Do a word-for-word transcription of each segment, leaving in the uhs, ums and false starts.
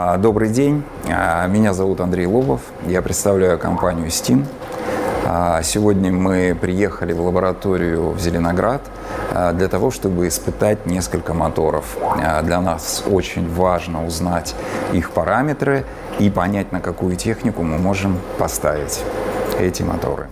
Добрый день, меня зовут Андрей Лобов, я представляю компанию Steam. Сегодня мы приехали в лабораторию в Зеленоград для того, чтобы испытать несколько моторов. Для нас очень важно узнать их параметры и понять, на какую технику мы можем поставить эти моторы.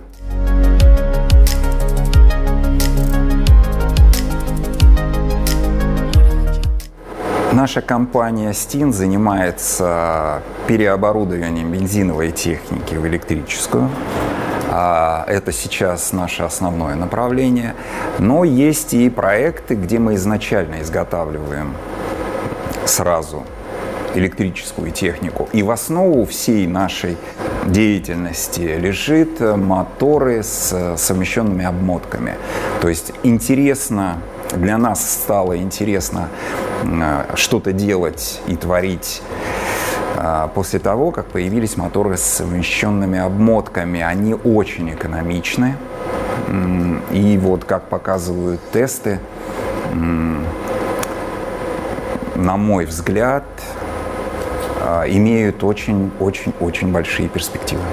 Наша компания Steam занимается переоборудованием бензиновой техники в электрическую. Это сейчас наше основное направление. Но есть и проекты, где мы изначально изготавливаем сразу электрическую технику. И в основу всей нашей деятельности лежит моторы с совмещенными обмотками. То есть интересно, для нас стало интересно что-то делать и творить после того, как появились моторы с совмещенными обмотками. Они очень экономичны. И вот, как показывают тесты, на мой взгляд, имеют очень-очень-очень большие перспективы.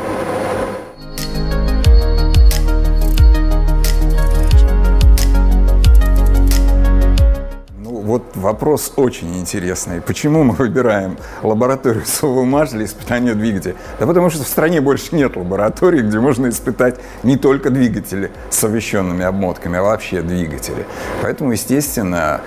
Вот вопрос очень интересный. Почему мы выбираем лабораторию СОВМАШ для испытания двигателей? Да потому что в стране больше нет лабораторий, где можно испытать не только двигатели с совмещенными обмотками, а вообще двигатели. Поэтому, естественно,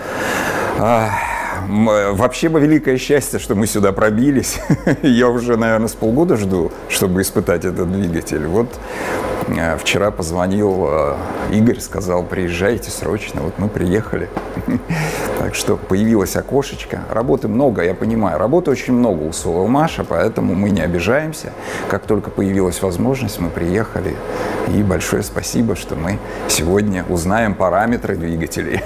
вообще бы великое счастье, что мы сюда пробились. Я уже, наверное, с полгода жду, чтобы испытать этот двигатель. Вот вчера позвонил Игорь, сказал: приезжайте срочно. Вот мы приехали. Так что появилось окошечко. Работы много, я понимаю. Работы очень много у СОВМАШа, поэтому мы не обижаемся. Как только появилась возможность, мы приехали. И большое спасибо, что мы сегодня узнаем параметры двигателей.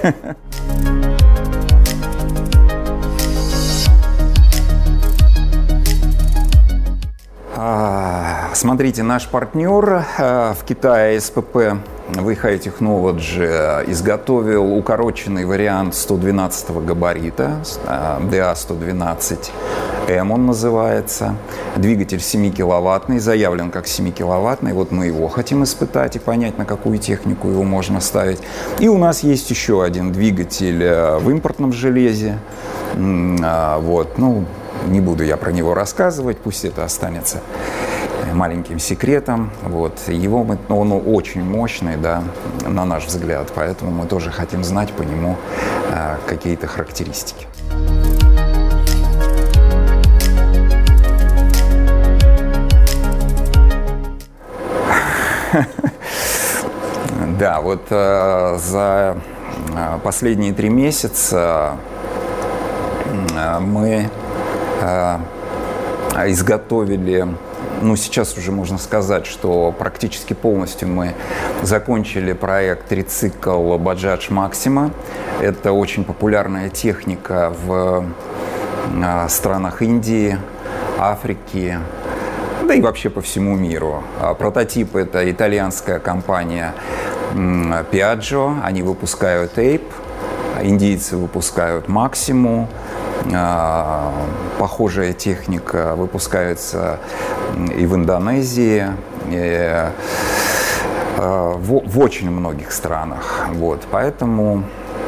Смотрите, наш партнер в Китае эс пэ пэ Weihai Technology изготовил укороченный вариант сто двенадцатого габарита, ди эй сто двенадцать эм он называется. Двигатель семикиловаттный, заявлен как семикиловаттный. Вот мы его хотим испытать и понять, на какую технику его можно ставить. И у нас есть еще один двигатель в импортном железе. Вот, ну, не буду я про него рассказывать, пусть это останется маленьким секретом. Вот. Его мы, он очень мощный, да, на наш взгляд, поэтому мы тоже хотим знать по нему э, какие-то характеристики. Да, вот э, за последние три месяца э, мы э, изготовили, ну, сейчас уже можно сказать, что практически полностью мы закончили проект трицикл Bajaj Maxima. Это очень популярная техника в э, странах Индии, Африки, да и вообще по всему миру. Прототип — это итальянская компания Piaggio. Они выпускают Ape, индийцы выпускают Maximu. Похожая техника выпускается и в Индонезии, и в, в очень многих странах. Вот, поэтому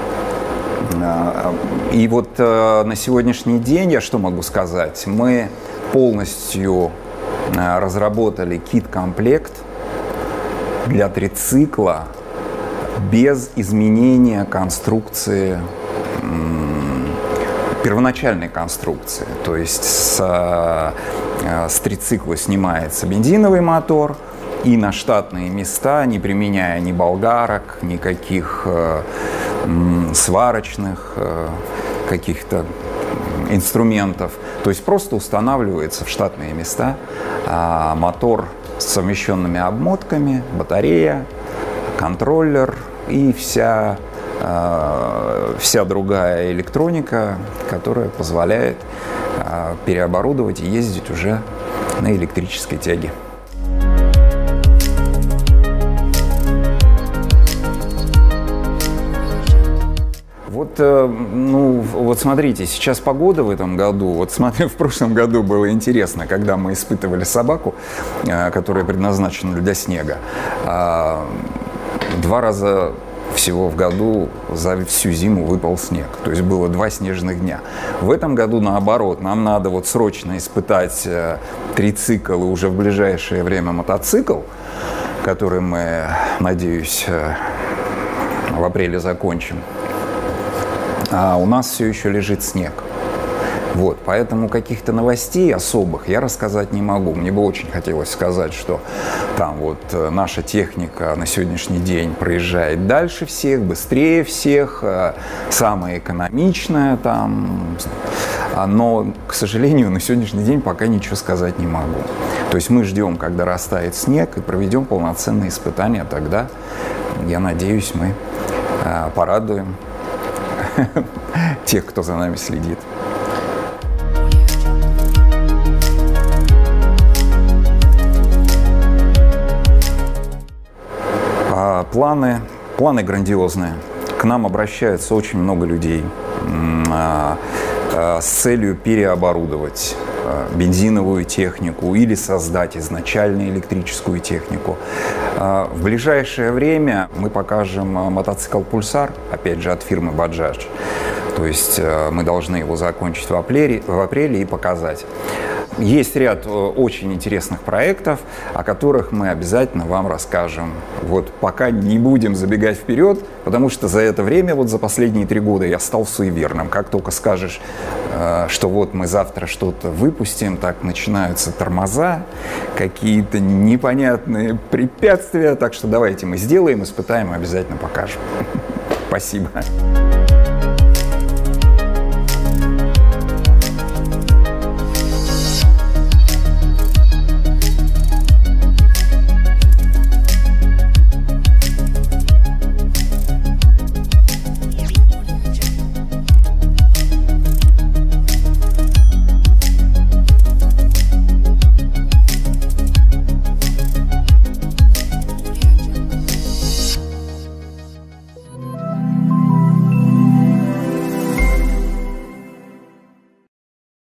и вот на сегодняшний день я что могу сказать? Мы полностью разработали кит-комплект для трицикла без изменения конструкции, первоначальной конструкции. То есть с, с трицикла снимается бензиновый мотор, и на штатные места, не применяя ни болгарок, никаких э, сварочных э, каких-то инструментов, то есть просто устанавливается в штатные места э, мотор с совмещенными обмотками, батарея, контроллер и вся вся другая электроника, которая позволяет переоборудовать и ездить уже на электрической тяге. Вот, ну, вот смотрите, сейчас погода в этом году, вот смотри, в прошлом году было интересно, когда мы испытывали собаку, которая предназначена для снега, два раза всего в году за всю зиму выпал снег, то есть было два снежных дня. В этом году наоборот, нам надо вот срочно испытать трицикл и уже в ближайшее время мотоцикл, который мы, надеюсь, в апреле закончим. А у нас все еще лежит снег. Вот, поэтому каких-то новостей особых я рассказать не могу. Мне бы очень хотелось сказать, что там вот наша техника на сегодняшний день проезжает дальше всех, быстрее всех, самая экономичная там. Но, к сожалению, на сегодняшний день пока ничего сказать не могу. То есть мы ждем, когда растает снег, и проведем полноценные испытания. Тогда, я надеюсь, мы порадуем тех, кто за нами следит. Планы, планы грандиозные. К нам обращается очень много людей с целью переоборудовать бензиновую технику или создать изначально электрическую технику. В ближайшее время мы покажем мотоцикл «Пульсар», опять же, от фирмы «Баджадж». То есть мы должны его закончить в апреле, в апреле и показать. Есть ряд очень интересных проектов, о которых мы обязательно вам расскажем. Вот пока не будем забегать вперед, потому что за это время, вот за последние три года я стал суеверным. Как только скажешь, что вот мы завтра что-то выпустим, так начинаются тормоза, какие-то непонятные препятствия. Так что давайте мы сделаем, испытаем и обязательно покажем. Спасибо.